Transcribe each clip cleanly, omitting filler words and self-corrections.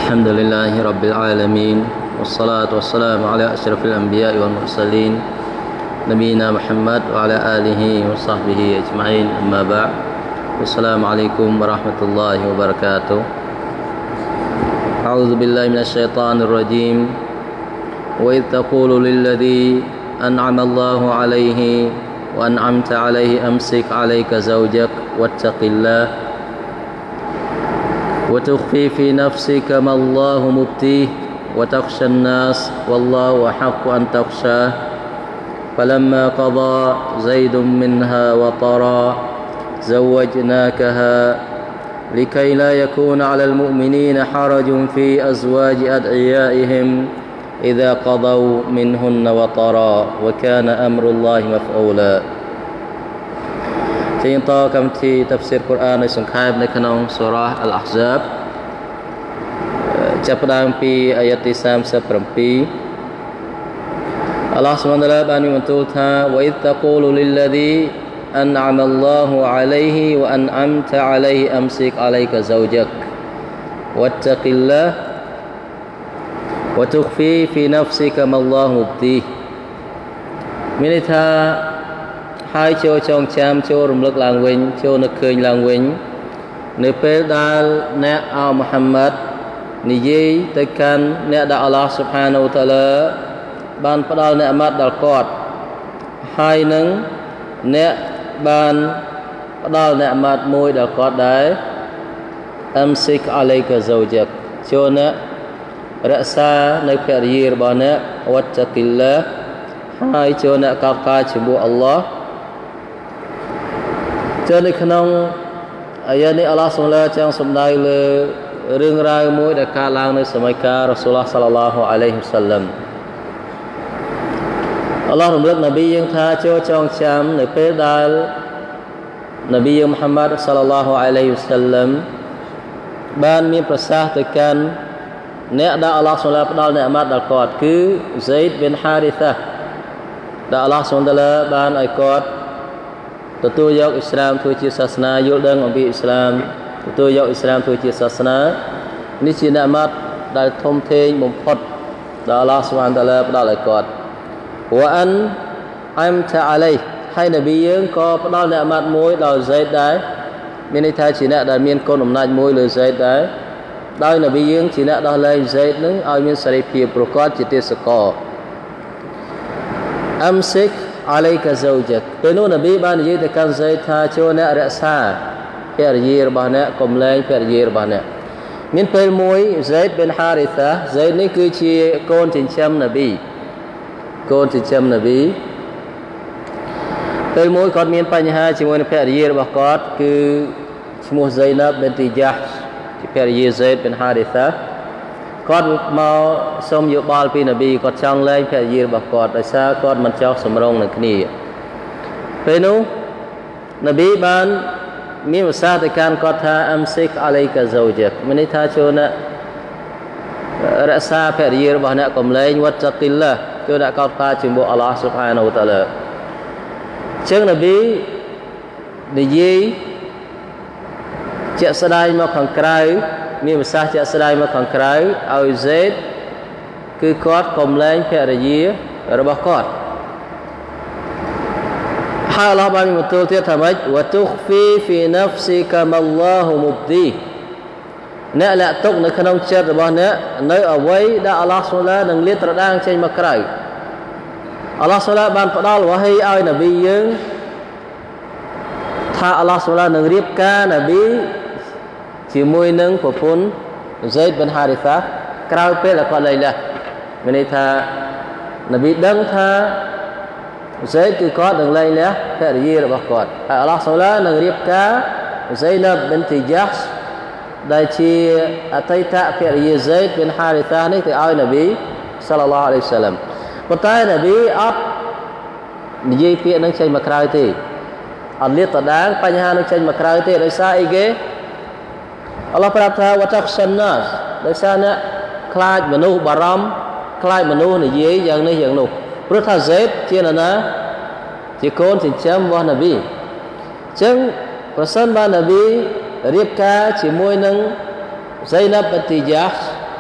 الحمد لله رب العالمين والصلاة والسلام على أشرف الأنبياء والمرسلين نبينا محمد وعلى آله وصحبه أجمعين أما بعد السلام عليكم ورحمة الله وبركاته أعوذ بالله من الشيطان الرجيم وإذ تقول للذي أنعم الله عليه وأنعمت عليه أمسك عليك زوجك واتق الله وتخفي في نفسك ما الله مبتيه وتخشى الناس والله أحق أن تخشاه فلما قضى زيد منها وطرا زوجناكها لكي لا يكون على المؤمنين حرج في أزواج أدعيائهم إذا قضوا منهن وطرا وكان أمر الله مفعولا ជាបន្តកម្មវិធីតាហ្វស៊ីរកូរ៉ាននៅសង្ខេបនៅក្នុងសូរ៉ាអល់អាហ្សាបចាប់ផ្ដើមពីអាយ៉ាតទី37 អល់ឡោះស៊ុបហានតាឡាបានមានបន្ទូលថាវ៉ៃតកូលលិលឡាឌីអនអមអល់ឡោះអាឡៃហ៊ីវអនអមតអាឡៃហ៊ីអមស៊ីកអាឡៃកាហ្សូជកវត្តកិលឡាវតុហ្វីហ្វីណាហ្វស៊ីកមអល់ឡោះមុបទីមានន័យថាហើយចូលចងចាំចូលរំលឹកឡើងវិញចូលនឹកឃើញឡើងវិញនៅពេលដែលអ្នកអោមហាម៉ាត់និយាយទៅកាន់អ្នកដែលអល់ឡោះស៊ុបហានូវតាឡាបានផ្ដល់អ្នកអាម៉ាត់ដល់គាត់ហើយនឹងអ្នកបានផ្ដល់អ្នកអាម៉ាត់មួយដល់គាត់ដែរអមស៊ីកអាឡៃកាហ្សូជកចូលអ្នករក្សានៅភរិយារបស់អ្នកវត្តកិលឡាហើយចូលអ្នកកោតការជាមួយអល់ឡោះនៅក្នុងអាយ៉ានេះអល់ឡោះសូមឡាចង់សំដៅលើរឿងរ៉ាវមួយដែលកើតឡើងនៅសម័យកាលរ៉ាស៊ូលឡោះ សាឡឡោះ អាឡៃហ៊ីវសាឡាំអល់ឡោះរំលឹកនប៊ីយើងថាចូលចងចាំនៅពេលដែលនប៊ីយើងមូហាម៉ាត់ សាឡឡោះ អាឡៃហ៊ីវសាឡាំបានមានប្រសាសន៍ទៅកាន់អ្នកដែលអល់ឡោះសូមឡាផ្ដល់អ្នកអាម៉ាត់ដល់គាត់គឺហ្សៃដប៊ីនហារីសាដែលអល់ឡោះសូមតាឡាបានឲ្យគាត់ទទួលយកអ៊ីស្លាមធ្វើជាសាសនាយល់ដឹងអំពីអ៊ីស្លាមទទួលយកអ៊ីស្លាមធ្វើជាសាសនានេះជាអ្នកអាម៉ាត់ដែលធំធេងបំផុតដែលអល់ឡោះស៊ុបហានតាឡាផ្ដល់ឲ្យគាត់វ៉ាអានអមតាអាឡៃហើយនប៊ីយើងក៏ផ្ដល់អ្នកអាម៉ាត់មួយដល់ហ្សៃដដែរមានន័យថាជាអ្នកដែលមានគុណអំណាចមួយលើហ្សៃដដែរដោយនប៊ីយើងជាអ្នកដោះលែងហ្សៃដនឹងឲ្យមានសេរីភាពប្រកបជាទេសកលអមស៊ីកអាឡៃកាហ្សូជកពេលនោះនប៊ីបាននិយាយទៅកាន់ហ្សៃដថាចូលអ្នករក្សាភរិយារបស់អ្នកកុំលែងភរិយារបស់អ្នកមានពេលមួយហ្សៃដប៊ីនហារីសាហ្សៃដនេះគឺជាកូនចិញ្ចឹមនប៊ីកូនចិញ្ចឹមនប៊ីពេលមួយគាត់មានបញ្ហាជាមួយនឹងភរិយារបស់គាត់គឺឈ្មោះហ្សៃណាបប៊ីនទីយ៉ាស់ជាភរិយាហ្សៃដប៊ីនហារីសាគាត់មកសុំយោបល់ពីនប៊ីគាត់ចង់លែងភរិយារបស់គាត់ដោយសារគាត់មិនចោះសម្រងនឹងគ្នាពេលនោះនប៊ីបានមានប្រសាសន៍ទៅកាន់គាត់ថាអមស៊ីកអាឡៃកាហ្សូជកមានន័យថាចូលអ្នករក្សាភរិយារបស់អ្នកកុំលែងវត្តកិលឡាចូលអ្នកកោតការជាមួយអល់ឡោះស៊ុបហានូវតាឡាចឹងនប៊ីនិយាយជាក់ស្ដែងមកខាងក្រៅមានប្រសាសន៍ជាក់ស្ដែងមកខាងក្រៅឲ្យហ្សៃដគឺគាត់កុំលែងភរិយារបស់គាត់ហើយអល់ឡោះបានមានបន្ទូលទៀតថាម៉េចវតុហ្វីហ្វីណាហ្វស៊ីកាមអល់ឡោះមុបទីអ្នកលាក់ទុកនៅក្នុងចិត្តរបស់អ្នកនៅអ្វីដែលអល់ឡោះស៊ុបហាននឹងលាតត្រដាងចេញមកក្រៅអល់ឡោះស៊ុបហានបានផ្ដល់វ៉ាហ៊ីឲ្យនប៊ីយើងថាអល់ឡោះស៊ុបហាននឹងរៀបការនប៊ីជាមួយនឹងប្រពន្ធហ្សៃដប៊ីនហារីសាក្រោយពេលដែលគាត់លែងលះមានន័យថានប៊ីដឹងថាហ្សៃដគឺគាត់នឹងលែងលះភរិយារបស់គាត់ហើយអល់ឡោះស៊ុបហាននឹងរៀបការហ្សៃណាបប៊ីនទីយ៉ាស់ដែលជាអតីតភរិយាហ្សៃដប៊ីនហារីសានេះទៅឲ្យនប៊ីសាឡឡោះអាឡៃហ៊ីវសាឡាំប៉ុន្តែនប៊ីអត់និយាយពាក្យនឹងចេញមកក្រៅទេអត់លាតត្រដាងបញ្ហានឹងចេញមកក្រៅទេដោយសារអីគេអល់ឡោះប្រាប់ថាវតាខ្សិនណាសដោយសារអ្នកខ្លាចមនុស្សបារម្ភខ្លាចមនុស្សនិយាយយ៉ាងនេះយ៉ាងនោះព្រោះថាហ្សៃដជានរណាជាកូនចិញ្ចឹមរបស់នប៊ីអញ្ចឹងប្រសិនបើនប៊ីរៀបការជាមួយនឹង Zainab binti Jahsh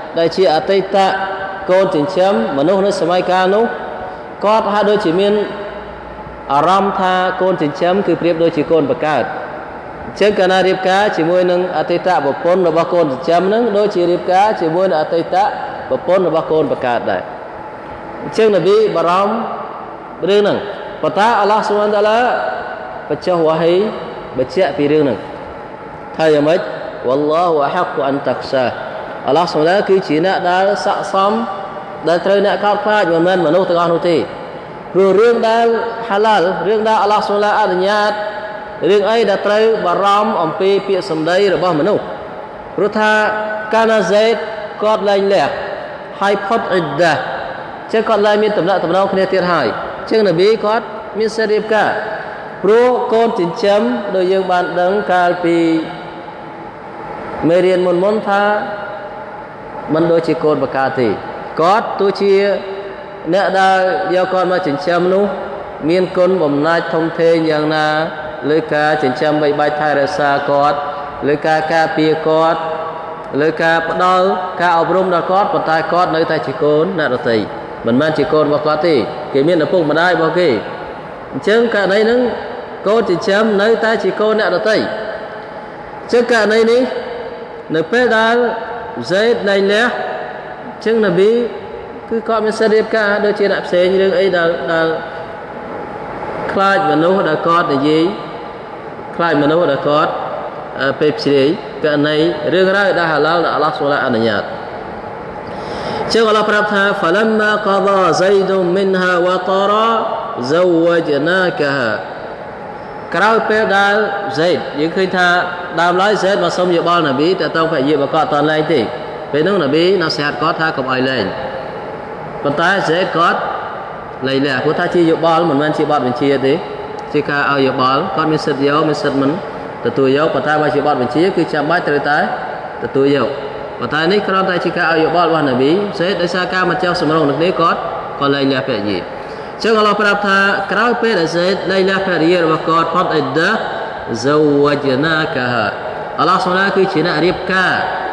ដែលជាអតីតកូនចិញ្ចឹមមនុស្សនៅសម័យកាលនោះគាត់ហាក់ដូចជាមានអារម្មណ៍ថាកូនចិញ្ចឹមគឺប្រៀបដូចជាកូនបង្កើតអញ្ចឹងកាលណារៀបការជាមួយនឹងអតីតប្រពន្ធរបស់កូនចិញ្ចឹមនឹងដូចជារៀបការជាមួយនឹងអតីតប្រពន្ធរបស់កូនបង្កើតដែរអញ្ចឹងនប៊ីបារម្ភរឿងហ្នឹងប៉ុន្តែអល់ឡោះស៊ុបហានតាឡាបញ្ចុះវ៉ាហ៊ីបញ្ជាក់ពីរឿងហ្នឹងថាយ៉ាងម៉េចវ៉ាឡោះអហាក់អនតាខ្សាអល់ឡោះស៊ុបហានតាឡាគឺជាអ្នកដែលស័ក្តិសមដែលត្រូវអ្នកកោតខ្លាចមិនមែនមនុស្សទាំងអស់នោះទេព្រោះរឿងដែលហាឡាល់រឿងដែលអល់ឡោះស៊ុបហានតាឡាអនុញ្ញាតរឿងអីដែលត្រូវបារម្ភអំពីពាក្យសម្ដីរបស់មនុស្សព្រោះថាកាណាហ្សេតគាត់លែងលះហើយផុតអ៊ីដាចឹងគាត់ឡើងមានតំណែងគ្នាទៀតហើយចឹងនប៊ីគាត់មានសិទ្ធិរៀបការព្រោះកូនចិញ្ចឹមដោយយើងបានដឹងកាលពីមេរៀនមុនថាមិនដូចជាកូនបង្កើតទេគាត់ទោះជាអ្នកដែលយកគាត់មកចិញ្ចឹមនោះមានគុណបំណាច់ធំធេងយ៉ាងណាលើការចិញ្ចឹមបីបាច់ថែរក្សាគាត់លើការការពារគាត់លើការផ្ដល់ការអប់រំដល់គាត់ប៉ុន្តែគាត់នៅតែជាកូនអ្នកដទៃមិនមែនជាកូនរបស់គាត់ទេគេមានឪពុកម្ដាយរបស់គេអញ្ចឹងករណីហ្នឹងកូនចិញ្ចឹមនៅតែជាកូនអ្នកដទៃអញ្ចឹងករណីនេះនៅពេលដែលហ្សេតលែងលះអញ្ចឹងនប៊ីគឺគាត់មានសិទ្ធិរៀបការដូចជាអ្នកផ្សេងរឿងអីដែលខ្លាចមនុស្សដែលគាត់និយាយខ្លាចមនុស្សដែលគាត់ពេលជ្រាយករណីរឿងរ៉ាវដែលហាឡាល់ដែលអល់ឡោះស៊ុបហានតាឡាអនុញ្ញាតចឹងអល់ឡោះប្រាប់ថា فلما قضى زيد منها وطرا زوجناكها ក្រោយពេលដែលហ្សេតយើងឃើញថាដើមឡើយហ្សេតមកសុំយោបល់នប៊ីតើតើភរិយារបស់គាត់អត់លែងទេពេលនោះនប៊ីណាសិហាតគាត់ថាកុំឲ្យលែងប៉ុន្តែហ្សេតគាត់លែងលះព្រោះថាជាយោបល់មិនមែនជាបទបញ្ជាទេជាការឲ្យយោបល់គាត់មានសិទ្ធិយកមានសិទ្ធិមិនទទួលយកប៉ុន្តែបើជាបទបញ្ជាគឺចាំបាច់ត្រូវតែទទួលយកប៉ុន្តែនេះគ្រាន់តែជាការឲ្យយោបល់របស់នប៊ីហ្សេតដោយសារការមិនចោះសម្រុងនឹងនេះគាត់លែងលះភរិយាចឹងអល់ឡោះប្រាប់ថាក្រោយពេលដែលហ្សេតលែងលះភរិយារបស់គាត់ផុតអ៊ីដា زوجناكها អល់ឡោះសូមគឺជាអ្នករៀបការ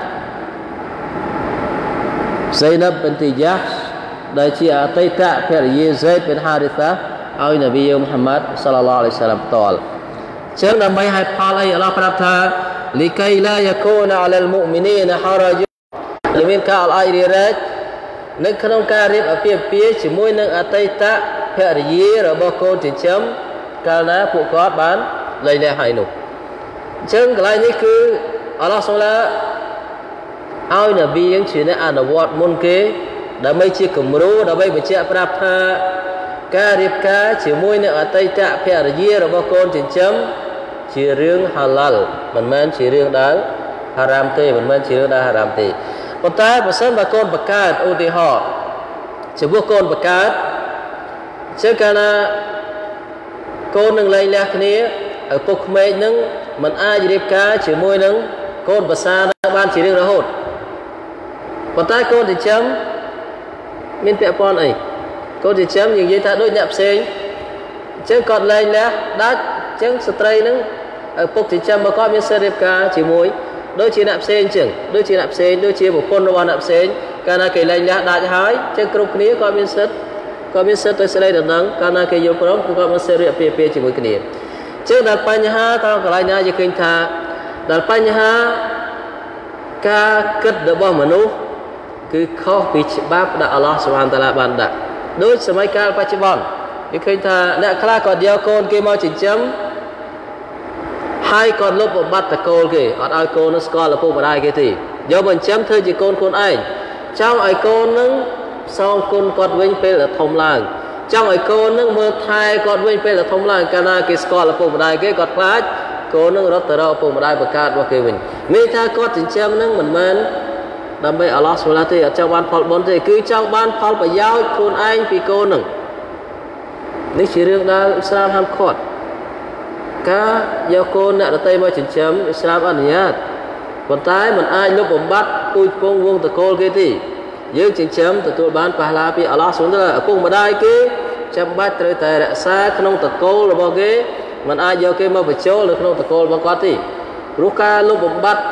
Zainab binti Jahsh ដែលជាអតីតភរិយា Zaid bin Haritha ឲ្យនប៊ីមុហម្មាត់សល្លឡោះអាឡៃហ៊ីវសឡាមផ្ទាល់ចឹងដើម្បីហេតុផលអីអល់ឡោះប្រាប់ថា لكي لا يكون على المؤمنين حرج មានការអល់អាយរីរ៉េចនៅក្នុងការរៀបអាពាហ៍ពិពាហ៍ជាមួយនឹងអតីតភរិយារបស់កូនចិញ្ចឹមកាលណាពួកគាត់បានលែងលះហើយនោះអញ្ចឹងកន្លែងនេះគឺអល់ឡោះសូមឡាឲ្យនប៊ីយើងជាអ្នកអនុវត្តមុនគេដើម្បីជាគំរូដើម្បីបញ្ជាក់ប្រាប់ថាការរៀបការជាមួយនឹងអតីតភរិយារបស់កូនចិញ្ចឹមជារឿងហាឡាល់មិនមែនជារឿងដែលហារ៉ាមទេមិនមែនជារឿងដែលហារ៉ាមទេប៉ុន្តែបើសិនបើកូនបង្កើតឧទាហរណ៍ចំពោះកូនបង្កើតចឹងកាលណាកូននឹងលែងលះគ្នាឪពុកក្មេកនឹងមិនអាចរៀបការជាមួយនឹងកូនប្រសាបានជារឿងរហូតប៉ុន្តែកូនចិញ្ចឹមមានពាក់ព័ន្ធអីកូនចិញ្ចឹមយើងនិយាយថាដូចអ្នកផ្សេងអញ្ចឹងគាត់លែងលះដាច់អញ្ចឹងស្ត្រីនឹងឪពុកចិញ្ចឹមរបស់គាត់មានសិទ្ធិរៀបការជាមួយដូចជាអ្នកផ្សេងអញ្ចឹងដូចជាអ្នកផ្សេងដូចជាប្រពន្ធរបស់អ្នកផ្សេងកាលណាគេលែងលះដាច់ហើយអញ្ចឹងគ្រប់គ្នាគាត់មានសិទ្ធិទៅស្ដីដណ្ដឹងកាលណាគេយល់ព្រមគឺគាត់មានសិទ្ធិរៀបអាពាហ៍ពិពាហ៍ជាមួយគ្នាអញ្ចឹងដល់បញ្ហាតើកន្លែងណាយើងឃើញថាដល់បញ្ហាការគិតរបស់មនុស្សគឺខុសពីច្បាប់ដែលអល់ឡោះស៊ុបហានតាឡាបានដាក់ដូចសម័យកាលបច្ចុប្បន្នគេឃើញថាអ្នកខ្លះគាត់យកកូនគេមកចិញ្ចឹមហើយគាត់លុបបំបត្តិតកូលគេអត់ឲ្យកូននឹងស្គាល់ឪពុកម្ដាយគេទេយកមកចិញ្ចឹមធ្វើជាកូនខ្លួនឯងចង់ឲ្យកូននឹងសងគុណគាត់វិញពេលដែលធំឡើងចង់ឲ្យកូននឹងមើលថែគាត់វិញពេលដែលធំឡើងកាលណាគេស្គាល់ឪពុកម្ដាយគេគាត់ខ្លាចកូននឹងរត់ទៅរកឪពុកម្ដាយបង្កើតរបស់គេវិញមានថាគាត់ចិញ្ចឹមនឹងមិនមែនដើម្បីអល់ឡោះស៊ុបហានទេអត់ចង់បានផលបុណ្យទេគឺចង់បានផលប្រយោជន៍ខ្លួនឯងពីកូននឹងនេះជារឿងដែលអ៊ីស្លាមហាមឃាត់ការយកកូនអ្នកដទៃមកចិញ្ចឹមអ៊ីស្លាមអនុញ្ញាតប៉ុន្តែมันអាចលុបបំបាត់ពូជពងវងតកូលគេទេយើងចិញ្ចឹមទទួលបានប៉ះឡាពីអល់ឡោះស៊ុបហានឪពុកម្ដាយគេចាំបាច់ត្រូវតែរក្សាក្នុងតកូលរបស់គេมันអាចយកគេមកបញ្ចូលនៅក្នុងតកូលរបស់គាត់ទេព្រោះការលុបបំបាត់ព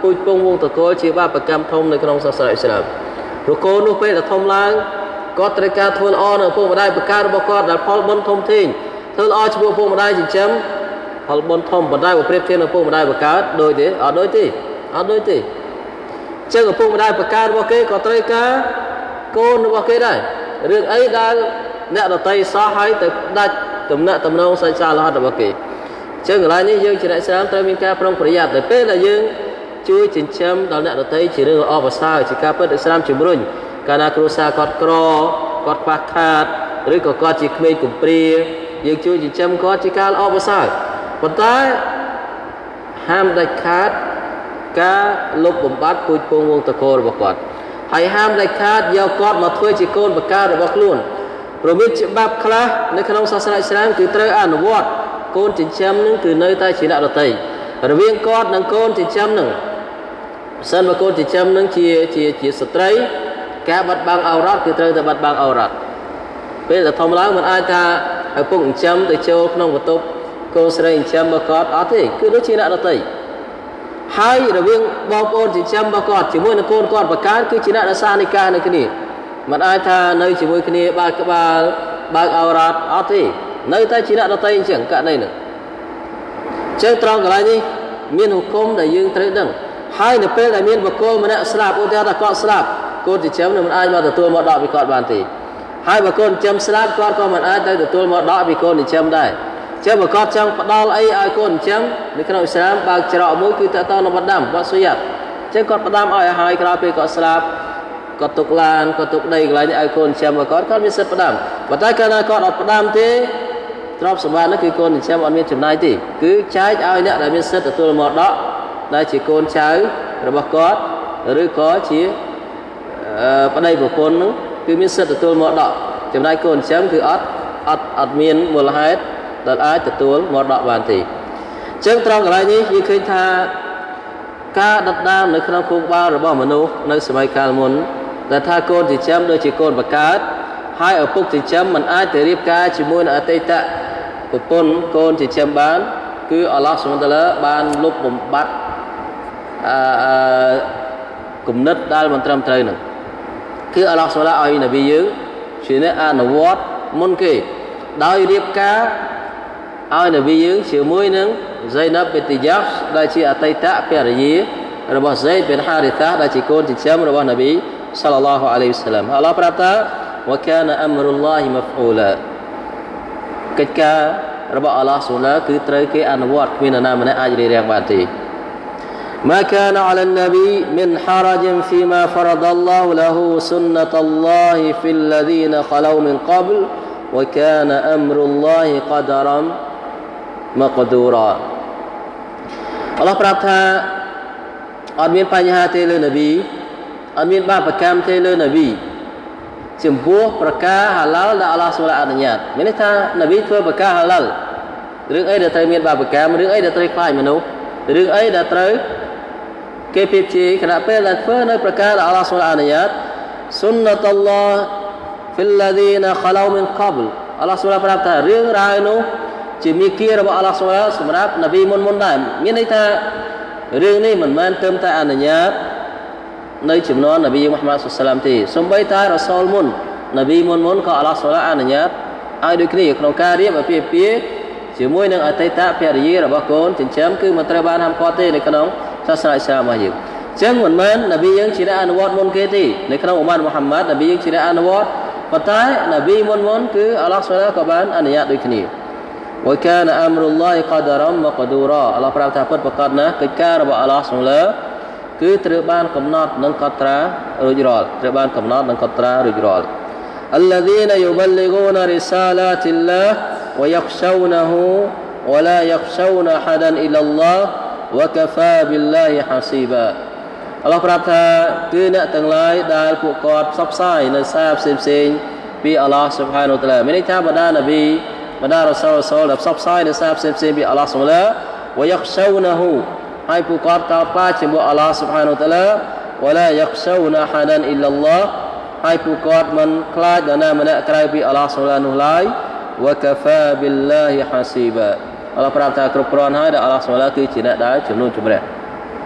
ពុជពងវងតកលជាបាបកម្មធំនៅក្នុងសាសនាអ៊ីស្លាមព្រោះកូននោះពេលដែលធំឡើងគាត់ត្រូវការធ្វើល្អនៅឪពុកម្ដាយបការរបស់គាត់ដែលផលបុណ្យធំធេងធ្វើល្អចំពោះឪពុកម្ដាយចិញ្ចឹមផលបុណ្យធំប៉ុន្តែបើប្រៀបធៀបនឹងឪពុកម្ដាយបកើតដូចទេអត់ដូចទេអត់ដូចទេចឹងឪពុកម្ដាយបការរបស់គេក៏ត្រូវការកូនរបស់គេដែររឿងអីដែលអ្នកដតីសោះឲ្យទៅដាច់ទំនាក់ទំនងសាច់សាឡហត់របស់គេចឹងកន្លែងនេះយើងជាអ្នកស្រាមត្រូវមានការប្រុងប្រយ័ត្នតែពេលដែលយើងជួយចិញ្ចឹមដល់អ្នកដតីជារឿងល្អប្រសើរជាការពិតស្រាមជំរុញកាលណាគ្រួសារគាត់ក្រគាត់ខ្វះខាតឬក៏គាត់ជាក្មេងកំព្រាយើងជួយចិញ្ចឹមគាត់ជាការល្អប្រសើរប៉ុន្តែហាមដាច់ខាតការលុបបំបាត់ពូជពងវងតកលរបស់គាត់ហើយហាមដាច់ខាតយកគាត់មកធ្វើជាកូនបការរបស់ខ្លួនព្រោះមានច្បាប់ខ្លះនៅក្នុងសាសនាអ៊ីស្លាមគឺត្រូវអនុវត្តកូនចិញ្ចឹមនឹងគឺនៅតែជាអ្នកដទៃរវាងគាត់និងកូនចិញ្ចឹមនឹងសិនបើកូនចិញ្ចឹមនឹងជាស្ត្រីការបាត់បង់ឱរ៉ាត់គឺត្រូវតែបាត់បង់ឱរ៉ាត់ពេលដែលធំឡើងមិនអាចថាឪពុកចិញ្ចឹមទៅចូលក្នុងបន្ទប់កូនស្រីចិញ្ចឹមរបស់គាត់អត់ទេគឺដូចជាអ្នកដទៃហើយរវាងបងប្អូនចិញ្ចឹមរបស់គាត់ជាមួយនឹងកូនគាត់បកើតគឺជាអ្នករសានិកានៅគ្នាមិនអាចថានៅជាមួយគ្នាបើកក្បាលបើកឱរ៉ាត់អត់ទេនៅតែជាអ្នកដទៃអញ្ចឹងករណីនោះចឹងត្រង់កន្លែងនេះមានហុគមដែលយើងត្រូវដឹងហើយនៅពេលដែលមានបុគ្គលម្នាក់ស្លាប់ឧទាហរណ៍ថាគាត់ស្លាប់កូនចិញ្ចឹមនឹងមិនអាចមកទទួលមកដកពីគាត់បានទេហើយបើកូនចិញ្ចឹមស្លាប់គាត់ក៏មិនអាចទៅទទួលមកដកពីកូនចិញ្ចឹមដែរចឹងបើគាត់ចង់ផ្ដល់អីឲ្យកូនចិញ្ចឹមនៅក្នុងអ៊ីស្លាមបើកច្រកមួយគឺតើតនឹងបដាំវ៉ាស៊ូយ៉ាត់ចឹងគាត់បដាំឲ្យហើយក្រោយពេលគាត់ស្លាប់គាត់ទុកឡានគាត់ទុកដីកន្លែងនេះឲ្យកូនចិញ្ចឹមរបស់គាត់មានសិទ្ធិផ្ដាំប៉ុន្តែកាលណាគាត់អត់ផ្ដាំទេទ្រព្យសម្បត្តិនោះគឺកូនចិញ្ចឹមអត់មានចំណាយទេគឺចែកឲ្យអ្នកដែលមានសិទ្ធិទទួលមកដកដែលជាកូនចៅរបស់គាត់ឬក៏ជាប្តីប្រពន្ធនោះគឺមានសិទ្ធិទទួលមកដកចំណែកកូនចិញ្ចឹមគឺអត់មានមូលហេតុដែលអាចទទួលមកដកបានទេអញ្ចឹងត្រង់កន្លែងនេះយើងឃើញថាការដុតដាមនៅក្នុងភូមិបាលរបស់មនុស្សនៅសម័យកាលមុនដែលថាកូនចិញ្ចឹមដូចជាកូនបកើតហើយឪពុកចិញ្ចឹមមិនអាចទៅរៀបការជាមួយនឹងអតីតប្រពន្ធកូនចិញ្ចឹមបានគឺអល់ឡោះស៊ុបហានតាឡាបានលុបបំបាត់គំនិតដែលមិនត្រឹមត្រូវនឹងគឺអល់ឡោះស៊ុបហានតាឡាឲ្យនប៊ីយើងជាអ្នកអនុវត្តមុនគេដោយរៀបការឲ្យនប៊ីយើងជាមួយនឹងហ្សៃណាប់ប៊ីនតយ៉ាហ្សដែលជាអតីតភរិយារបស់ហ្សៃដប៊ីនហារីថាដែលជាកូនចិញ្ចឹមរបស់នប៊ីសល្លឡោះអាឡៃហ៊ីវ៉ាសល្លាមអល់ឡោះប្រាប់ថាវ៉ាកានអម្រុលឡោះម៉ាហ្វអ៊ូឡាកិច្ចការរបស់អល់ឡោះស៊ុបហានគឺត្រូវគេអនុវត្តគ្មាននរណាម្នាក់អាចរារាំងបានទេما كان على النبي من حرج فيما فرض الله له سنة الله في الذين خلوا من قبل وكان أمر الله قدرا مقدورا អល់ឡោះប្រាប់ថាអត់មានបញ្ហាទេលើនប៊ីអត់មានបាបកម្មទេលើនប៊ីចំពោះប្រការហាឡាល់ដែលអល់ឡោះស៊ុបហានអនុញ្ញាតមានន័យថានប៊ីធ្វើប្រការហាឡាល់រឿងអីដែលត្រូវមានបាបកម្មរឿងអីដែលត្រូវខ្លាចមនុស្សរឿងអីដែលត្រូវគេពីជាគណៈពេលដែលធ្វើនៅប្រការដែលអល់ឡោះស៊ុបហានអនុញ្ញាតសុនណតុលឡោះ في الذين خلوا من قبل អល់ឡោះស៊ុបហានប្រាប់ថារឿងរ៉ាវនោះជាមាគ៌ារបស់អល់ឡោះស៊ុបហានសម្រាប់នប៊ីមុនដែរមានន័យថារឿងនេះមិនមែនត្រឹមតែអនុញ្ញាតនៅចំនួននប៊ីមូហាម៉ាត់សុសឡាមទេសូម្បីតែរ៉ាស៊ូលមុននប៊ីមុនក៏អល់ឡោះស៊ុបហានអនុញ្ញាតឲ្យដូចគ្នាក្នុងការរៀបអាពាហ៍ពិពាហ៍ជាមួយនឹងអតីតភរិយារបស់កូនចិញ្ចឹមគឺមិនត្រូវបានហាមឃាត់ទេនៅក្នុងសាសនាអ៊ីស្លាមរបស់យើងអញ្ចឹងមិនមែននប៊ីយើងជាអ្នកអនុវត្តមុនគេទេនៅក្នុងអ៊ុម៉ាត់មូហាម៉ាត់នប៊ីយើងជាអ្នកអនុវត្តប៉ុន្តែនប៊ីមុនគឺអល់ឡោះស៊ុបហានក៏បានអនុញ្ញាតដូចគ្នាوكان أمر الله قدرا مقدورا អល់ឡោះប្រាប់ថាពិតប្រាកដណាស់កិច្ចការរបស់អល់ឡោះស៊ុបហានគឺត្រូវបានកំណត់និងកត់ត្រារួចរាល់ត្រូវបានកំណត់និងកត់ត្រារួចរាល់ الذين يبلغون رسالات الله ويخشونه ولا يخشون أحدا إلا الله وكفى بالله حسيبا អល់ឡោះប្រាប់ថាគឺអ្នកទាំងឡាយដែលពួកគាត់ផ្សព្វផ្សាយនៅសារផ្សេងៗពីអល់ឡោះស៊ុបហានវតាឡាមានន័យថាបណ្ដានប៊ីបណ្ដារ៉ាស៊ូលដែលផ្សព្វផ្សាយនៅសារផ្សេងៗពីអល់ឡោះស៊ុបហានويخشونه ហើយពួកគាត់កោតខ្លាចជាមួយអល់ឡោះស៊ុបហានវតាឡា ولا يخشون أحدا إلا الله ហើយពួកគាត់មិនខ្លាចនរណាម្នាក់ក្រៅពីអល់ឡោះស៊ុបហាននោះឡើយ وكفى بالله حسيبا អល់ឡោះប្រាប់ថាគ្រប់គ្រាន់ហើយដែលអល់ឡោះស៊ុបហានគឺជាអ្នកដែលជំនួសជម្រះ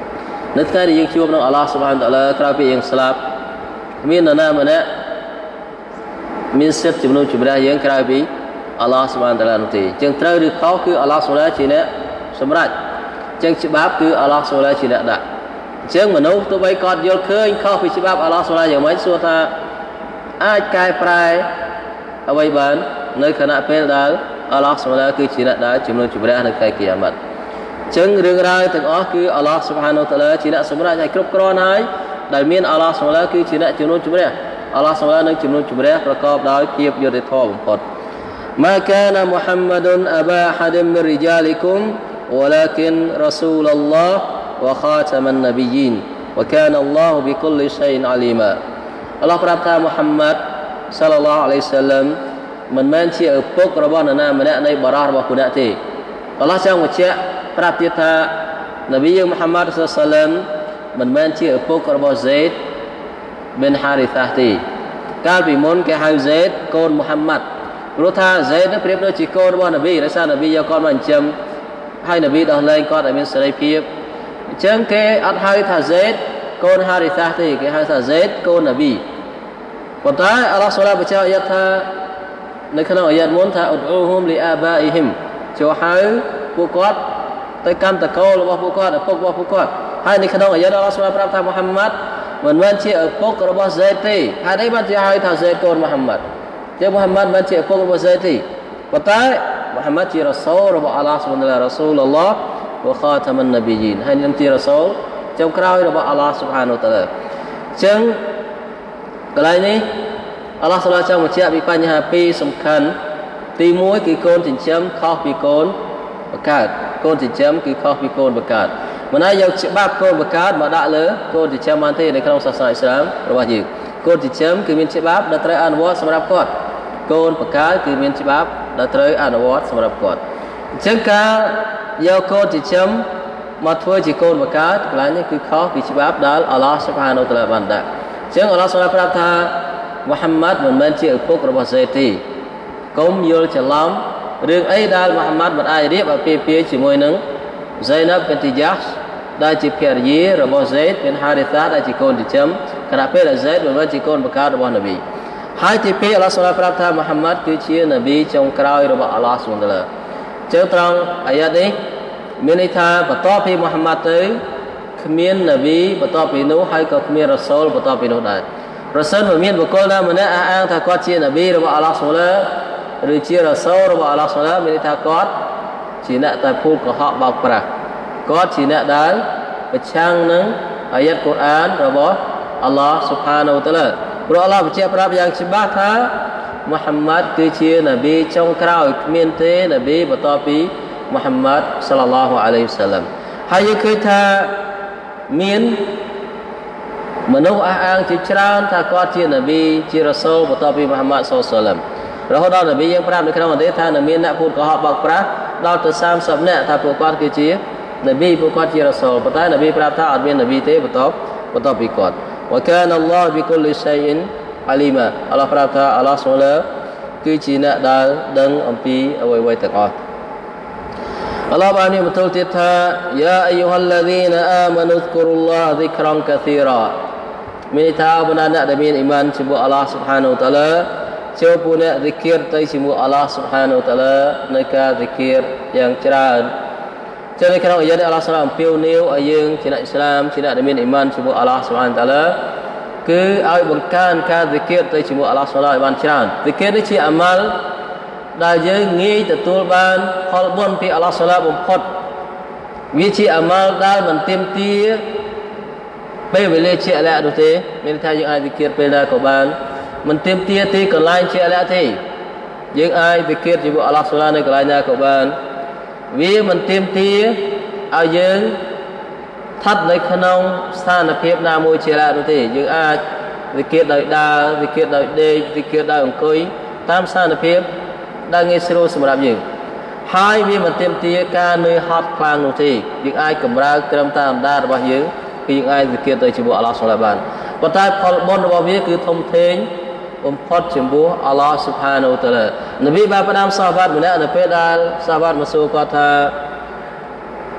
នៅថ្ងៃដែលយើងជួបនឹងអល់ឡោះស៊ុបហានតាឡាក្រោយពីយើងស្លាប់មាននរណាម្នាក់មានសិទ្ធិជំនួសជម្រះយើងក្រោយពីអល់ឡោះស៊ុបហានតាឡានោះទេចឹងត្រូវឬខុសគឺអល់ឡោះស៊ុបហានជាអ្នកសម្រេចចឹងច្បាប់គឺអល់ឡោះស៊ុបហានជាអ្នកដាក់ចឹងមនុស្សទោះបីគាត់យល់ឃើញខុសពីច្បាប់អល់ឡោះស៊ុបហានយ៉ាងម៉េចសួរថាអាចកែប្រែអ្វីបាននៅខណៈពេលដែលអល់ឡោះស៊ុបហានគឺជាអ្នកដែលជំនួសជម្រះនៅថ្ងៃគីយ៉ាម៉ាត់ចឹងរឿងរ៉ាវទាំងអស់គឺអល់ឡោះស៊ុបហានតាឡាជាអ្នកសម្រេចឲ្យគ្រប់គ្រាន់ហើយដែលមានអល់ឡោះស៊ុបហានគឺជាអ្នកជំនួសជម្រះអល់ឡោះស៊ុបហាននឹងជំនួសជម្រះប្រកបដោយភាពយុត្តិធម៌បំផុតما كان محمد أبا أحد من رجالكم ولكن رسول الله وخاتم النبيين وكان الله بكل شيء عليما អល់ឡោះប្រាប់ថាមូហាម៉ាត់សល្លឡោះអាឡៃសាឡាំមិនមែនជាឪពុករបស់នរណាម្នាក់នៃបរិសរបស់គូអ្នកទេអល់ឡោះចង់បញ្ជាក់ប្រាប់ទៀតថានប៊ីយើងមូហាម៉ាត់សល្លឡោះអាឡៃសាឡាំមិនមែនជាឪពុករបស់ហ្សេដប៊ិនហារីសាទេកាលពីមុនគេហៅហ្សេដកូនមូហាម៉ាត់ព្រោះថាហ្សេដនឹងប្រៀបដូចជាកូនរបស់នប៊ីដោយសារនប៊ីយកគាត់មកចិញ្ចឹមហើយនប៊ីដោះលែងគាត់ឲ្យមានសេរីភាពអញ្ចឹងគេអត់ហៅថាហ្សេដកូនហារីសាទេគេហៅថាហ្សេដកូននប៊ីប៉ុន្តែអល់ឡោះសូឡាបញ្ជាក់អាយ៉ាតថានៅក្នុងអាយ៉ាតមុនថាអ៊ុឌអ៊ូហ៊ុមលីអាបាអ៊ីហ៊ីមចូលហៅពួកគាត់ទៅកម្មតកូលរបស់ពួកគាត់ឪពុករបស់ពួកគាត់ហើយនៅក្នុងអាយ៉ាតអល់ឡោះសូឡាប្រាប់ថាមូហាម៉ាត់មិនមែនជាឪពុករបស់ហ្សេដទេហើយនេះបានជាហៅថាហ្សេដកូនមូហាម៉ាត់ជាមូហាម៉ាត់មិនជាឪពុករបស់ហ្សេដទេប៉ុន្តែមូហាម៉ាត់ជារ៉ាសូលរបស់អល់ឡោះស៊ុបហានតាឡារ៉ាសូលអល់ឡោះវខាតាមិននប៊ីយីនហើយនឹងជារ៉ាសូលចុងក្រោយរបស់អល់ឡោះស៊ុបហានតាឡាអញ្ចឹងកន្លែងនេះអល់ឡោះសូឡាចង់បញ្ជាក់ពីបញ្ហាពីរសំខាន់ទី1គឺកូនចិញ្ចឹមខុសពីកូនបង្កើតកូនចិញ្ចឹមគឺខុសពីកូនបង្កើតមិនហើយយកច្បាប់កូនបង្កើតមកដាក់លើកូនចិញ្ចឹមបានទេនៅក្នុងសាសនាអ៊ីស្លាមរបស់យើងកូនចិញ្ចឹមគឺមានច្បាប់ដែលត្រូវអនុវត្តសម្រាប់គាត់កូនបង្កើតគឺមានច្បាប់ដែលត្រូវអនុវត្តសម្រាប់គាត់អញ្ចឹងការយកកូនចិញ្ចឹមមកធ្វើជាកូនបង្កើតកន្លែងនេះគឺខុសពីច្បាប់ដែលអល់ឡោះស៊ុបហានតាឡាបានដាក់អញ្ចឹងអល់ឡោះសូឡាប្រាប់ថាមូហាម៉ាត់មិនមែនជាឪពុករបស់ហ្សេដទេកុំយល់ច្រឡំរឿងអីដែលមូហាម៉ាត់មិនអាចរៀបអាពាហ៍ពិពាហ៍ជាមួយនឹងហ្សៃណាប់ប៊ីនទីយ៉ាស់ដែលជាភរិយារបស់ហ្សេដប៊ីនហារីសាដែលជាកូនចិញ្ចឹមខណៈពេលដែលហ្សេដមិនមែនជាកូនបង្កើតរបស់នប៊ីហើយទី2អល់ឡោះសូឡាប្រាប់ថាមូហាម៉ាត់គឺជានប៊ីចុងក្រោយរបស់អល់ឡោះស៊ុបហានតាឡាអញ្ចឹងត្រង់អាយ៉ាតនេះមានន័យថាបន្ទាប់ពីមូហាម៉ាត់ទៅគ្មាននប៊ីបន្ទាប់ពីនោះហើយក៏គ្មានរ៉ាសូលបន្ទាប់ពីនោះដែរប្រសិនបើមានបុគ្គលណាម្នាក់អះអាងថាគាត់ជានប៊ីរបស់អល់ឡោះស៊ុបហានតាឡាឬជារ៉ាសូលរបស់អល់ឡោះស៊ុបហានតាឡាមានន័យថាគាត់ជាអ្នកតែពូលកុហកបោកប្រាស់គាត់ជាអ្នកដែលប្រឆាំងនឹងអាយ៉ាតកូរ៉ានរបស់អល់ឡោះស៊ុបហានូវតាឡាព្រោះអល់ឡោះបញ្ជាក់ប្រាប់យ៉ាងច្បាស់ថាមូហាម៉ាត់គឺជានប៊ីចុងក្រោយគ្មានទេនប៊ីបន្ទាប់ពីមូហាម៉ាត់សល្លឡោះអាឡៃហ៊ីវសល្លាមហើយយើងឃើញថាមានមនុស្សអះអាងជាច្រើនថាគាត់ជានប៊ីជារ៉ាសូលបន្ទាប់ពីមូហាម៉ាត់សល្លឡោះអាឡៃហ៊ីវសល្លាមរហូតដល់នប៊ីយើងប្រាប់នៅក្នុងហឌីសថានឹងមានអ្នកពូលកុហកបោកប្រាស់ដល់ទៅ30នាក់ថាពួកគាត់គឺជានប៊ីពួកគាត់ជារ៉ាសូលប៉ុន្តែនប៊ីប្រាប់ថាអត់មាននប៊ីទេបន្ទាប់ពីគាត់វកានអល់ឡោះប៊ីគុលលីឆៃអ៊ីនអាលីម៉ាអល់ឡោះប្រាប់ថាអល់ឡោះស៊ុបហានតាឡាគឺជាអ្នកដែលដឹងអំពីអ្វីៗទាំងអស់អល់ឡោះបានមានបន្ទូលទៀតថាយ៉ាអាយូហាល់ឡាឌីណាអាម៉ានូហ្គុរុលឡោះឌីក្រនកាធីរ៉ាមានន័យថាបណ្ដាអ្នកដែលមានអ៊ីម៉ានជាមួយអល់ឡោះស៊ុបហានតាឡាចូលពួកអ្នកហ្ស៊ីគៀរទៅជាមួយអល់ឡោះស៊ុបហានតាឡានៅការហ្ស៊ីគៀរយ៉ាងច្រើនចឹងនៅក្នុងអាយ៉ាតអល់ឡោះសូឡាអំពាវនាវឲ្យយើងជាអ្នកអ៊ីស្លាមជាអ្នកដែលមានអ៊ីម៉ានជាមួយអល់ឡោះស៊ុបហានតាឡាគឺឲ្យបង្កើនការហ្ស៊ីគៀរទៅជាមួយអល់ឡោះសូឡាឲ្យបានច្រើនហ្ស៊ីគៀរនេះជាអាម៉ាល់ដែលយើងងាយទទួលបានផលបុណ្យពីអល់ឡោះសូឡាបំផុតវាជាអាម៉ាល់ដែលមិនទាមទារពេលវេលាជាក់លាក់នោះទេមានន័យថាយើងអាចហ្ស៊ីគៀរពេលណាក៏បានមិនទាមទារទីកន្លែងជាក់លាក់ទេយើងអាចហ្ស៊ីគៀរជាមួយអល់ឡោះសូឡានៅកន្លែងណាក៏បានវាមិនទាមទារឲ្យយើងស្ថិតនៅក្នុងស្ថានភាពណាមួយជាក់លាក់នោះទេយើងអាចហ្ស៊ីគៀរដោយដើរហ្ស៊ីគៀរដោយដេកហ្ស៊ីគៀរដោយអង្គុយតាមស្ថានភាពដែលងាយស្រួលសម្រាប់យើងហើយវាមិនទាមទារការនឿយហត់ខ្លាំងនោះទេយើងអាចកម្រើកត្រឹមតាមអណ្ដាតរបស់យើងគឺយើងអាចហ្ស៊ីគៀរទៅជាមួយអល់ឡោះសូឡាបានប៉ុន្តែផលបុណ្យរបស់វាគឺធំធេងបំផុតចំពោះអល់ឡោះស៊ុបហានូតាឡានប៊ីបានផ្ដាំសាហាបាត់ម្នាក់នៅពេលដែលសាហាបាត់មកសួរគាត់ថា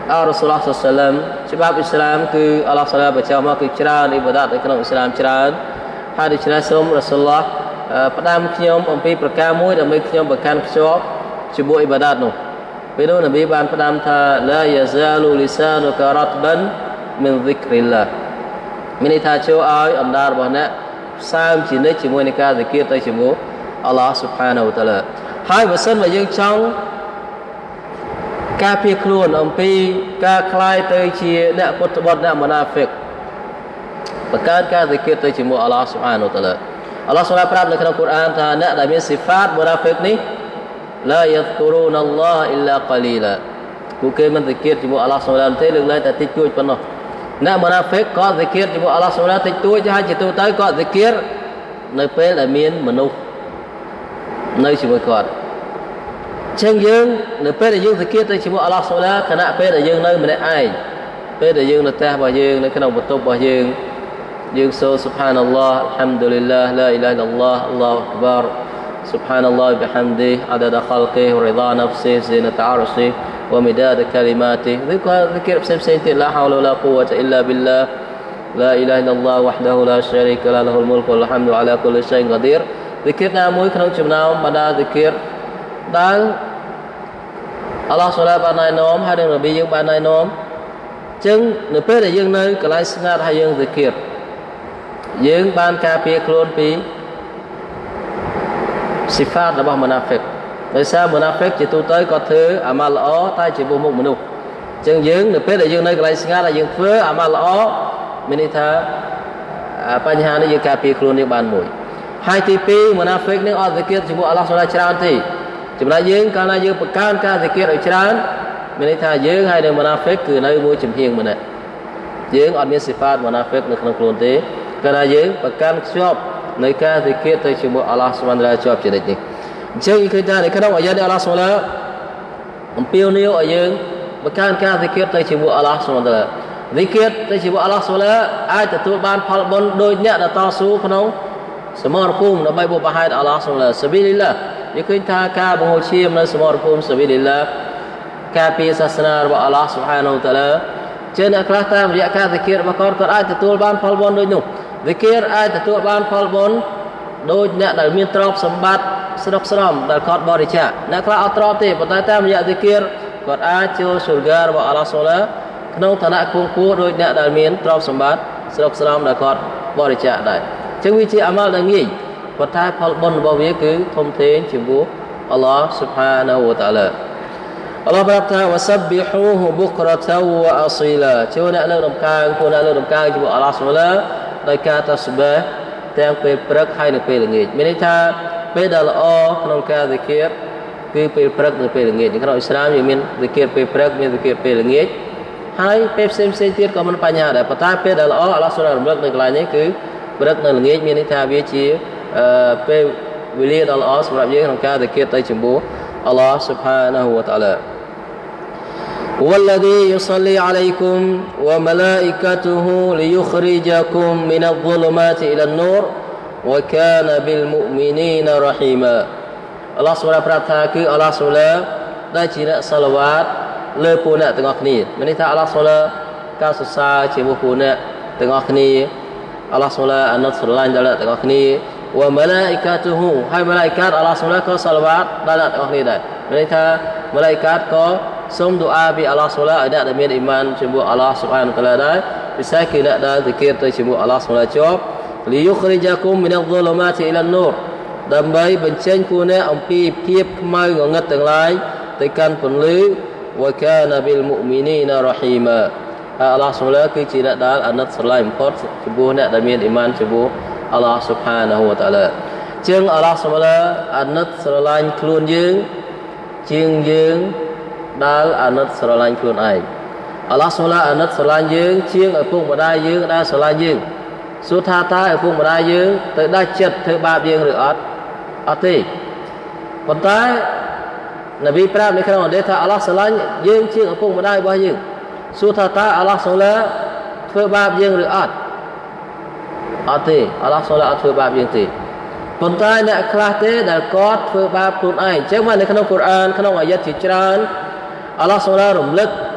រ៉ូស៊ូលឡោះ សល្លមច្បាប់អ៊ីស្លាមគឺអល់ឡោះ តាអាឡា បញ្ជាក់មកគឺច្រើនអ៊ីបាដាតនៅក្នុងអ៊ីស្លាមច្រើនហើយដូច្នេះសូមរ៉ូស៊ូលឡោះផ្ដាំខ្ញុំអំពីប្រការមួយដើម្បីខ្ញុំប្រកាន់ខ្ជាប់ជាមួយអ៊ីបាដាតនោះពេលនោះនប៊ីបានផ្ដាំថាឡាយ៉ាហ្សាលូលីសានុការ៉ាត់បានមិនហ្សិគ្រីឡាមានន័យថាចូលឲ្យអណ្ដាតរបស់អ្នកផ្សើមជានិច្ចជាមួយនឹងការហ្សិគៀរទៅជាមួយអល់ឡោះស៊ុបហានាហ៊ូវតាអាឡាហើយបើសិនបើយើងចង់ការពារខ្លួនអំពីការคล้ายទៅជាអ្នកពុតបុត្រអ្នកមុណាហ្វិកបង្កើតការហ្សិគៀរទៅជាមួយអល់ឡោះស៊ុបហានាហ៊ូវតាអាឡាអល់ឡោះស៊ុបហានាប្រាប់នៅក្នុងកូរ៉ានថាអ្នកដែលមានស៊ីហ្វាតមុណាហ្វិកនេះឡាយ៉ាហ្គុរូនអល់ឡោះអ៊ីឡាកាលីឡាពួកគេមិនហ្សិគៀរជាមួយអល់ឡោះស៊ុបហានាទេលើកឡើងតែតិចតួចប៉ុណ្ណោះអ្នកមុណាហ្វិកក៏ហ្សិគៀរជាមួយអល់ឡោះស៊ុបហានាតិចតួចហើយជាទូទៅក៏ហ្សិគៀរនៅពេលដែលមានមនុស្សនៅជាមួយគាត់ចឹងយើងនៅពេលដែលយើងហ្សិគៀរទៅជាមួយអល់ឡោះស៊ុបហានាខណៈពេលដែលយើងនៅម្នាក់ឯងពេលដែលយើងនៅផ្ទះរបស់យើងនៅក្នុងបន្ទប់របស់យើងសូស៊ុបហានអល់ឡោះអល់ហាំឌុលីឡាឡាអ៊ីឡាហ៍អ៊ីឡឡោះអល់ឡោះអក្បារسبحان الله بحمده عدد خلقه ورضا نفسه زينة عرشه ومداد كلماته ذكر بسمسين لا حول ولا قوة إلا بالله لا إله إلا الله وحده لا شريك له له الملك والحمد على كل شيء قدير ذكرنا موي ក្នុងចំណោមបណ្ដា ذكر ដែលអល់ឡោះសូឡាបានណែនាំហើយនឹងនប៊ីយើងបានណែនាំចឹងនៅពេលដែលយើងនៅកន្លែងស្ងាត់ហើយយើង ذكر យើងបានការពារខ្លួនពីស៊ីហ្វាតរបស់មុណាហ្វិកដោយសារមុណាហ្វិកជាទូទៅគាត់ធ្វើអាម៉ាល់ល្អតែជាមុខមនុស្សអញ្ចឹងយើងនៅពេលដែលយើងនៅកន្លែងស្ងាត់ហើយយើងធ្វើអាម៉ាល់ល្អមានន័យថាបញ្ហានេះយើងការពារខ្លួនយើងបានមួយហើយទី2មុណាហ្វិកនឹងអត់ហ្សិគៀរជាមួយអល់ឡោះសូឡាច្រើនទេចំណែកយើងកាលណាយើងបង្កើនការហ្សិគៀរឲ្យច្រើនមានន័យថាយើងហើយនឹងមុណាហ្វិកគឺនៅមួយចំហៀងម្នាក់យើងអត់មានស៊ីហ្វាតមុណាហ្វិកនៅក្នុងខ្លួនទេកាលណាយើងបង្កើនខ្ជាប់នៃការហ្សិគៀរទៅជាមួយអល់ឡោះស៊ុបហានតាអាឡាជាប់ជានិច្ចនេះអញ្ចឹងឃើញថានៅក្នុងអាយ៉ាតនេះអល់ឡោះស៊ុបហានតាអាឡាអំពាវនាវឲ្យយើងបង្កើនការហ្សិគៀរទៅជាមួយអល់ឡោះស៊ុបហានតាអាឡាហ្សិគៀរទៅជាមួយអល់ឡោះស៊ុបហានតាអាឡាអាចទទួលបានផលបុណ្យដោយអ្នកដែលតស៊ូក្នុងសមរភូមិដើម្បីបុព្វហេតុអល់ឡោះស៊ុបហានតាអាឡាសាប៊ីលីឡាយើងឃើញថាការបង្ហូរឈាមនៅសមរភូមិសាប៊ីលីឡាការពារសាសនារបស់អល់ឡោះស៊ុបហានតាអាឡាជាអ្នកខ្លះតាមរយៈការហ្សិគៀររបស់គាត់អាចទទួលបានផលបុណ្យដូចនោះذکرអាចទទួលបានផលបុណ្យដោយអ្នកដែលមានទ្រព្យសម្បត្តិស្រុកស្រំដែលគាត់បរិច្ចាគអ្នកខ្លះអត់ទ្រព្យទេប៉ុន្តែតាមរយៈذکرគាត់អាចចូលសុរហ្គារបស់អល់ឡោះសូឡាក្នុងឋានៈគង់គួរដោយអ្នកដែលមានទ្រព្យសម្បត្តិស្រុកស្រំដែលគាត់បរិច្ចាគដែរអញ្ចឹងវាជាអាម៉ាល់ដែលងាយប៉ុន្តែផលបុណ្យរបស់វាគឺធំធេងជាមួយអល់ឡោះស៊ុបហានាហ៊ូវតាអាឡាអល់ឡោះប្រាប់ថាវ៉ាសាប៊ីហ៊ូហ៊ូបុក្រតាវ៉ាអស៊ីឡាចូលអ្នកលើដំកើងពួកអ្នកលើដំកើងជាមួយអល់ឡោះសូឡាដោយការតាស្បេះទាំងពេលព្រឹកហើយនៅពេលល្ងាចមានន័យថាពេលដែលល្អក្នុងការហ្សិគៀរគឺពេលព្រឹកនិងពេលល្ងាចក្នុងអ៊ីស្លាមយើងមានហ្សិគៀរពេលព្រឹកមានហ្សិគៀរពេលល្ងាចហើយពេលផ្សេងទៀតក៏មិនបញ្ហាដែរប៉ុន្តែពេលដែលល្អអល់ឡោះសូឡារំលឹកនៅកន្លែងនេះគឺព្រឹកនិងល្ងាចមានន័យថាវាជាពេលវេលាដ៏ល្អសម្រាប់យើងក្នុងការហ្សិគៀរទៅជាមួយអល់ឡោះស៊ុបហានាហ៊ូវតាអាឡា والذي يصلي عليكم وملائكته ليخرجكم من الظلمات إلى النور وكان بالمؤمنين رحيما អល់ឡោះសូឡាប្រាប់ថាគឺអល់ឡោះសូឡាដែលជាអ្នកសាឡវ៉ាតលើពួកអ្នកទាំងអស់គ្នាមានន័យថាអល់ឡោះសូឡាការសរសើរជាមួយពួកអ្នកទាំងអស់គ្នាអល់ឡោះសូឡាអាណិតស្រឡាញ់ដល់អ្នកទាំងអស់គ្នាវ៉ាម៉ាឡាអ៊ីកាទូហ៊ូហើយម៉ាឡាអ៊ីកាតអល់ឡោះសូឡាក៏សាឡវ៉ាតដល់អ្នកទាំងអស់គ្នាដែរមានន័យថាម៉ាឡាអ៊ីកាតក៏សូមឌូអាពីអល់ឡោះសូឡាឲ្យអ្នកដែលមានអ៊ីម៉ានជាមួយអល់ឡោះស៊ុបហានតាអាឡាដែរពិសេសគឺអ្នកដែលហ្សិគៀរទៅជាមួយអល់ឡោះសូឡាជាប់លីយុខរិជាគុំមីនអហ្ហ្លូម៉ាទីអ៊ីឡាននូរដើម្បីបញ្ចេញពួកអ្នកអំពីភាពខ្មៅងងឹតទាំងឡាយទៅកាន់ពន្លឺវ៉ាកាណាប៊ីលមុអ៊មីនីណារ៉ហ៊ីម៉ាអល់ឡោះសូឡាគឺជាអ្នកដែលអាណិតស្រឡាញ់បំផុតចំពោះអ្នកដែលមានអ៊ីម៉ានជាមួយអល់ឡោះស៊ុបហានាហ៊ូវតាអាឡាជាងអល់ឡោះសូឡាអាណិតស្រឡាញ់ខ្លួនយើងជាងយើងដែលអាណិតស្រឡាញ់ខ្លួនឯងអល់ឡោះសូឡាអាណិតស្រឡាញ់យើងជាងឪពុកម្ដាយយើងដែលស្រឡាញ់យើងសួរថាតើឪពុកម្ដាយយើងទៅដាច់ចិត្តធ្វើបាបយើងឬអត់អត់ទេប៉ុន្តែនប៊ីប្រាប់នៅក្នុងហឌីសថាអល់ឡោះស្រឡាញ់យើងជាងឪពុកម្ដាយរបស់យើងសួរថាតើអល់ឡោះសូឡាធ្វើបាបយើងឬអត់អត់ទេអល់ឡោះសូឡាអត់ធ្វើបាបយើងទេប៉ុន្តែអ្នកខ្លះទេដែលគាត់ធ្វើបាបខ្លួនឯងអញ្ចឹងមកនៅក្នុងកូរ៉ានក្នុងអាយ៉ាតជាច្រើនអល់ឡោះសូឡារំលឹក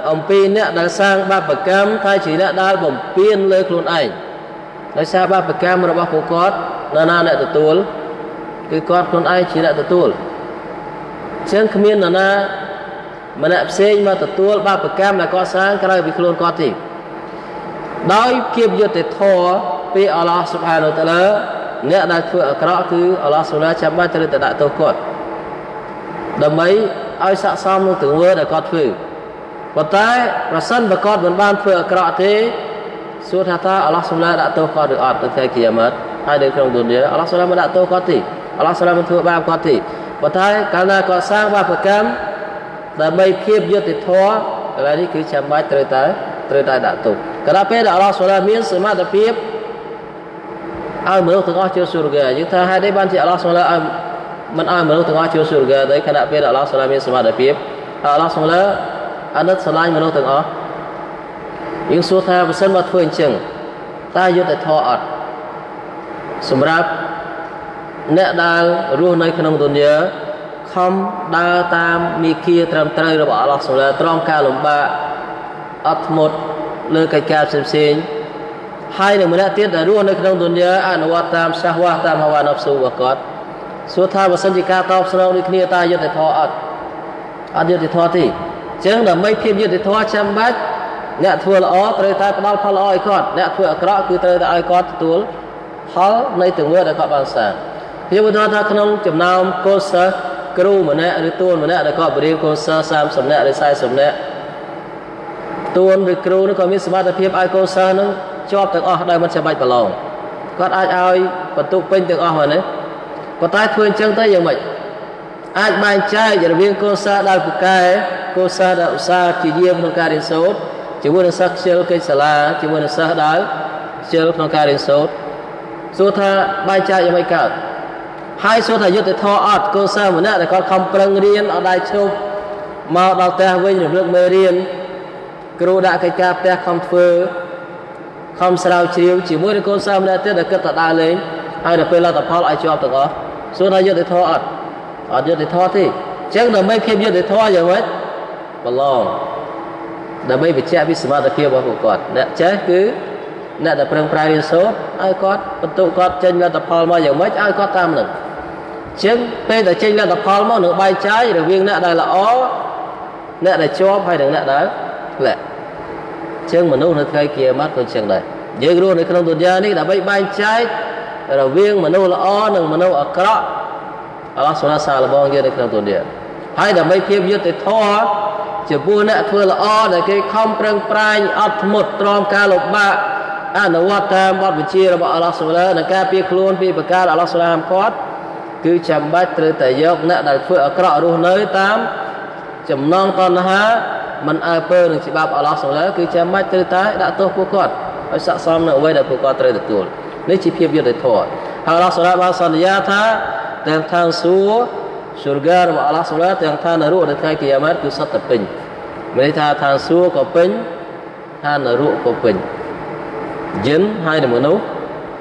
អំពីអ្នកដែលសាងបាបកម្មថាជាអ្នកដែលបំពេញលើខ្លួនឯងដោយសារបាបកម្មរបស់ពួកគាត់នរណាអ្នកទទួលគឺគាត់ខ្លួនឯងជាអ្នកទទួលចឹងគ្មាននរណាម្នាក់ផ្សេងមកទទួលបាបកម្មដែលគាត់សាងក្រៅពីខ្លួនគាត់ទេដោយភាពយុត្តិធម៌ពីអល់ឡោះស៊ុបហានវតាឡាអ្នកដែលធ្វើអាក្រក់គឺអល់ឡោះស៊ុបហានចាំបាច់ត្រូវតែដាក់ទោសគាត់ដើម្បីឲ្យស័ក្តិសមនឹងទង្វើដែលគាត់ធ្វើប៉ុន្តែប្រសិនបើគាត់មិនបានធ្វើអាក្រក់ទេសួរថាអល់ឡោះស៊ុបហានដាក់ទោសគាត់ឬអត់នៅថ្ងៃគីយ៉ាម៉ាត់ហើយនៅក្នុងឌុនយ៉ាអល់ឡោះស៊ុបហានមិនដាក់ទោសគាត់ទេអល់ឡោះស៊ុបហានមិនធ្វើបាបគាត់ទេប៉ុន្តែកាលណាគាត់សាងបាបកម្មដើម្បីភាពយុត្តិធម៌កន្លែងនេះគឺចាំបាច់ត្រូវតែដាក់ទោសកាលពេលដែលអល់ឡោះស៊ុបហានមានសមត្ថភាពឲ្យមនុស្សទាំងអស់ចូលសុរហ្គាយើងថាហេតុអីបានជាអល់ឡោះស៊ុបហានមិនឲ្យមនុស្សទាំងអស់ចូលសុរហ្គាទេខណៈពេលដែលអល់ឡោះស៊ុបហានមានសមត្ថភាពអល់ឡោះស៊ុបហានអាណិតស្រឡាញ់មនុស្សទាំងអស់យើងសួរថាបើសិនមកធ្វើអញ្ចឹងតើយុត្តិធម៌អត់សម្រាប់អ្នកដែលរស់នៅក្នុងឌុនយ៉ាខំដើរតាមមីគាត្រឹមត្រូវរបស់អល់ឡោះស៊ុបហានទ្រាំការលំបាកអត់ធ្មត់លើកិច្ចការផ្សេងហើយនៅម្នាក់ទៀតដែលរស់នៅក្នុងឌុនយ៉ាអនុវត្តតាមសាហវ៉ាតាមហាវ៉ាណាប់ស៊ូរបស់គាត់សួរថាបើសិនជាការតបស្នងដូចគ្នាតើយុត្តិធម៌អត់យុត្តិធម៌ទេអញ្ចឹងដើម្បីភាពយុត្តិធម៌ចាំបាច់អ្នកធ្វើល្អត្រូវតែផ្ដល់ផលល្អឲ្យគាត់អ្នកធ្វើអាក្រក់គឺត្រូវតែឲ្យគាត់ទទួលផលនៃទង្វើដែលគាត់បានសាងខ្ញុំឧទាហរណ៍ថាក្នុងចំណោមកូនសិស្សគ្រូម្នាក់ឬតួនម្នាក់ដែលគាត់បរៀនកូនសិស្ស30នាក់ឬ40នាក់តួនឬគ្រូនោះក៏មានសមត្ថភាពឲ្យកូនសិស្សនឹងជាប់ទាំងអស់ដោយមិនចាំបាច់ប្រឡងគាត់អាចឲ្យបន្ទុកពេញទាំងអស់មកនេះប៉ុន្តែធ្វើអញ្ចឹងទៅយ៉ាងម៉េចអាចបែងចែករវាងកូនសិស្សដែលពូកែកូនសិស្សដែលឧស្សាហ៍ជាយាមក្នុងការរៀនសូត្រជាមួយនឹងសិស្សខ្ជិលកិច្ចសាលាជាមួយនឹងសិស្សដែលខ្ជិលក្នុងការរៀនសូត្រសួរថាបែងចែកយ៉ាងម៉េចកើតហើយសួរថាយុត្តិធម៌អត់កូនសិស្សម្នាក់ដែលគាត់ខំប្រឹងរៀនអត់ដៃឈប់មកដល់ផ្ទះវិញរំលឹកមេរៀនគ្រូដាក់កិច្ចការផ្ទះខំធ្វើខំស្រាវជ្រាវជាមួយនឹងកូនសិស្សម្នាក់ទៀតដែលគិតតែដើរលេងហើយដល់ពេលលទ្ធផលឲ្យជាប់ទាំងអស់សួរថាយុត្តិធម៌អត់យុត្តិធម៌ទេអញ្ចឹងដើម្បីភាពយុត្តិធម៌យ៉ាងម៉េចប្រឡងដើម្បីបញ្ជាក់ពីសមត្ថភាពរបស់ពួកគាត់អ្នកចេះគឺអ្នកដែលប្រឹងប្រែងរៀនសូត្រឲ្យគាត់បន្ទុកគាត់ចេញលទ្ធផលមកយ៉ាងម៉េចឲ្យគាត់តាមនឹងអញ្ចឹងពេលដែលចេញលទ្ធផលមកនឹងបែងចែករវាងអ្នកដែលល្អអ្នកដែលជាប់ហើយនិងអ្នកដែលធ្លាក់អញ្ចឹងមនុស្សនៅថ្ងៃគីយ៉ាម៉ាត់ក៏អញ្ចឹងដែរយើងរស់នៅក្នុងឌុនយ៉ានេះដើម្បីបែងចែករវាងមនុស្សល្អនិងមនុស្សអាក្រក់អល់ឡោះស៊ុបហានសាឡបងយើងនៅក្នុងឌុនយ៉ាហើយដើម្បីភាពយុត្តិធម៌ចំពោះអ្នកធ្វើល្អដែលគេខំប្រឹងប្រែងអត់ធ្មត់ទ្រាំការលំបាកអនុវត្តតាមបទបញ្ជារបស់អល់ឡោះស៊ុបហាននិងការពារខ្លួនពីប្រការអល់ឡោះស៊ុបហានគាត់គឺចាំបាច់ត្រូវតែយកអ្នកដែលធ្វើអាក្រក់រស់នៅតាមចំណងតណ្ហាមិនអើពើនឹងច្បាប់អល់ឡោះស៊ុបហានគឺចាំបាច់ត្រូវតែដាក់ទោសពួកគាត់ឲ្យស័ក្តិសមនឹងអ្វីដែលពួកគាត់ត្រូវទទួលនេះជាភាពយុត្តិធម៌ហើយអល់ឡោះស៊ុបហានបានសន្យាថាទាំងខាងសួគ៌ស៊ុរហ្គារបស់អល់ឡោះស៊ុបហានទាំងឋាននរកនៅថ្ងៃគីយ៉ាម៉ាត់គឺសុទ្ធតែពេញមានន័យថាឋានសួគ៌ក៏ពេញឋាននរកក៏ពេញយិនហើយនឹងមនុស្ស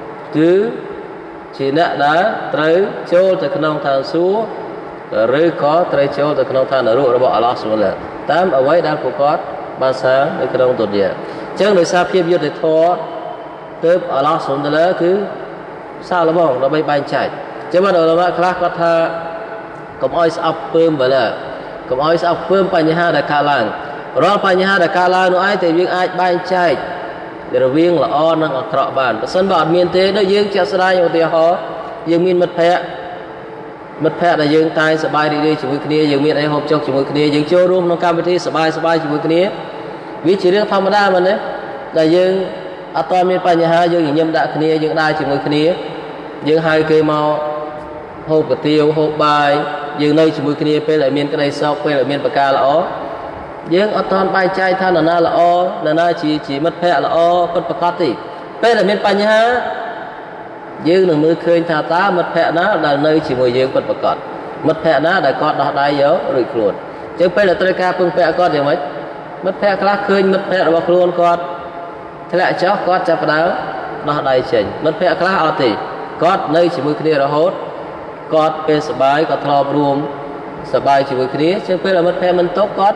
គឺជាអ្នកដែលត្រូវចូលទៅក្នុងឋានសួគ៌ឬក៏ត្រូវចូលទៅក្នុងឋាននរករបស់អល់ឡោះស៊ុបហានតាមអ្វីដែលពួកគាត់បានសាងនៅក្នុងទុនយ៉ាអញ្ចឹងដោយសារភាពយុត្តិធម៌ទើបអល់ឡោះស៊ុបហានគឺសាឡបងដើម្បីបែងចែកចឹងបានឧលាមាខ្លះគាត់ថាកុំឲ្យស្អប់ពើមបើឡើកុំឲ្យស្អប់ពើមបញ្ហាដែលកើតឡើងរាល់បញ្ហាដែលកើតឡើងនោះឯងតែយើងអាចបែងចែករវាងល្អនិងអាក្រក់បានបើសិនបើអត់មានទេដូចយើងជាក់ស្ដែងឧទាហរណ៍យើងមានមិត្តភ័ក្តិដែលយើងតែសប្បាយរីករាយជាមួយគ្នាយើងមានអីហូបចុកជាមួយគ្នាយើងចូលរួមក្នុងកម្មវិធីសប្បាយជាមួយគ្នាវាជារឿងធម្មតាមែនទេដែលយើងអត់តមានបញ្ហាយើងញញឹមដាក់គ្នាយើងដើរជាមួយគ្នាយើងហៅគេមកហូបកាទៀវហូបបាយយើងនៅជាមួយគ្នាពេលដែលមានក្តីសុខពេលដែលមានប្រការល្អយើងអត់តបែងចែកថានរណាល្អនរណាជាមិត្តភក្តិល្អពិតប្រាកដទេពេលដែលមានបញ្ហាយើងនឹងមើលឃើញថាតើមិត្តភក្តិណាដែលនៅជាមួយយើងពិតប្រាកដមិត្តភក្តិណាដែលគាត់ដោះដៃយករួចខ្លួនអញ្ចឹងពេលដែលត្រូវការពឹងពាក់គាត់យ៉ាងម៉េចមិត្តភក្តិខ្លះឃើញមិត្តភក្តិរបស់ខ្លួនគាត់ធ្លាក់ចុះគាត់ចាប់ផ្ដើមដោះដៃចេញមិត្តភក្តិខ្លះអត់ទេគាត់នៅជាមួយគ្នារហូតគាត់ពេលសប្បាយគាត់ធ្លាប់រួមសប្បាយជាមួយគ្នាជាងពេលមិត្តភក្តិមិនຕົកគាត់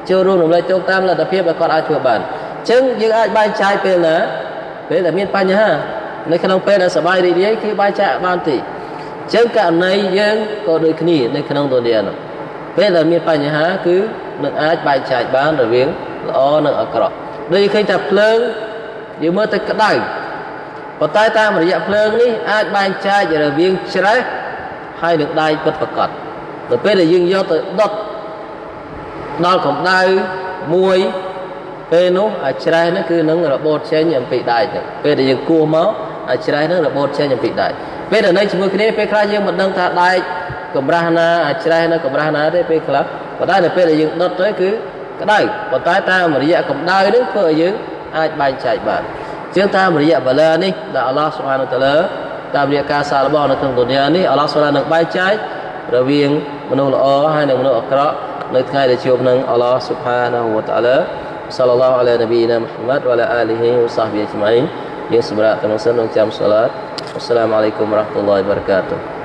ចូលរួមរំលែកចូលតាមលទ្ធភាពដែលគាត់អាចធ្វើបានអញ្ចឹងយើងអាចបែងចែកពេលណាពេលដែលមានបញ្ហានៅក្នុងពេលដែលសប្បាយរីករាយគឺបែងចែកបានតិចអញ្ចឹងករណីយើងក៏ដូចគ្នានៅក្នុងទូនីនោះពេលដែលមានបញ្ហាគឺនឹងអាចបែងចែកបានរវាងល្អនិងអាក្រក់ដូចឃើញថាភ្លើងយើងមើលទៅក្តៅប៉ុន្តែតាមរយៈភ្លើងនេះអាចបែងចែករវាងច្រេះហើយនឹងដៃពិតប្រាកដដល់ពេលដែលយើងយកទៅដុតដល់កម្ដៅមួយពេលនោះអាចច្រេះនោះគឺនឹងរបូតចេញអំពីដៃទៅពេលដែលយើងគោះមកអាចច្រេះនោះរបូតចេញអំពីដៃពេលដែលនៅជាមួយគ្នាពេលខ្លះយើងមិនដឹងថាដៃកម្រាស់ណាអាចច្រេះនៅកម្រាស់ណាទេពេលខ្លះប៉ុន្តែដល់ពេលដែលយើងដុតទៅគឺក្តៅប៉ុន្តែតាមរយៈកម្ដៅនេះធ្វើឲ្យយើងអាចបែងចែកបានជាងតាមរយៈបលានេះដែលអល់ឡោះស៊ុបហានតាឡាតាមរយៈការសាកល្បងនៅក្នុងទុនយ៉ានេះអល់ឡោះស៊ុបហាននឹងបែងចែករវាងមនុស្សល្អហើយនិងមនុស្សអាក្រក់នៅថ្ងៃដែលជួបនឹងអល់ឡោះស៊ុបហានវតាឡាصلى الله على نبينا محمد وعلى آله وصحبه أجمعين. Yang seberat teman-teman jangan salat. Wassalamualaikum warahmatullahi wabarakatuh.